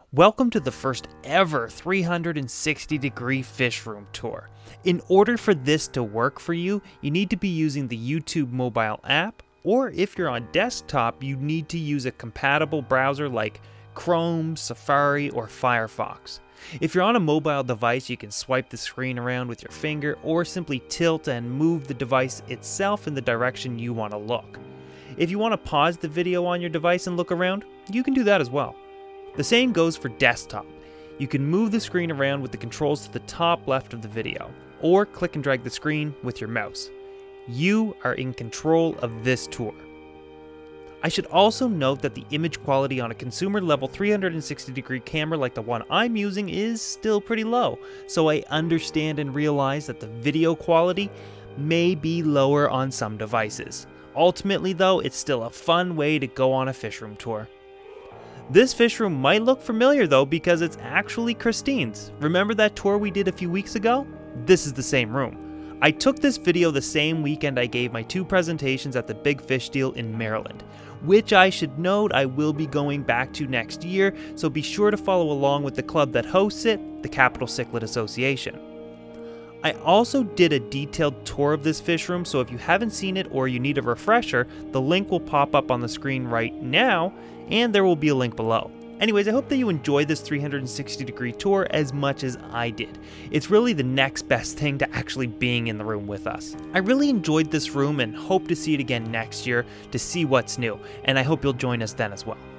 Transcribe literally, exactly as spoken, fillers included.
Welcome to the first ever three hundred sixty degree fish room tour. In order for this to work for you, you need to be using the YouTube mobile app, or if you're on desktop, you need to use a compatible browser like Chrome, Safari, or Firefox. If you're on a mobile device, you can swipe the screen around with your finger or simply tilt and move the device itself in the direction you want to look. If you want to pause the video on your device and look around, you can do that as well. The same goes for desktop. You can move the screen around with the controls to the top left of the video, or click and drag the screen with your mouse. You are in control of this tour. I should also note that the image quality on a consumer level three hundred sixty degree camera like the one I'm using is still pretty low, so I understand and realize that the video quality may be lower on some devices. Ultimately though, it's still a fun way to go on a fish room tour. This fish room might look familiar though because it's actually Christine's. Remember that tour we did a few weeks ago? This is the same room. I took this video the same weekend I gave my two presentations at the Big Fish Deal in Maryland, which I should note I will be going back to next year, so be sure to follow along with the club that hosts it, the Capital Cichlid Association. I also did a detailed tour of this fish room, so if you haven't seen it or you need a refresher, the link will pop up on the screen right now, and there will be a link below. Anyways, I hope that you enjoy this three hundred sixty degree tour as much as I did. It's really the next best thing to actually being in the room with us. I really enjoyed this room and hope to see it again next year to see what's new, and I hope you'll join us then as well.